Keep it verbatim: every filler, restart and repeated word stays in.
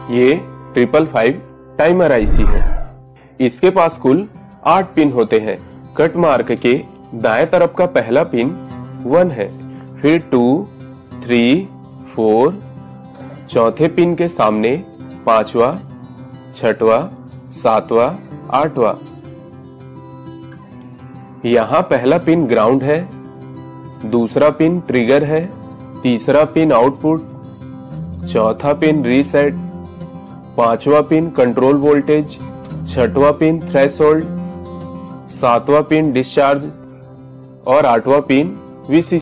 ये triple five timer IC है। इसके पास कुल आठ पिन होते हैं। कट मार्क के दाएं तरफ का पहला पिन वन है, फिर टू, थ्री, फोर, चौथे पिन के सामने पांचवा, छठवा, सातवां, आठवां। यहाँ पहला पिन ग्राउंड है, दूसरा पिन ट्रिगर है, तीसरा पिन आउटपुट, चौथा पिन रीसेट, पांचवा पिन कंट्रोल वोल्टेज, छठवां पिन थ्रेशोल्ड, सातवां पिन डिस्चार्ज और आठवां पिन वीसीसी।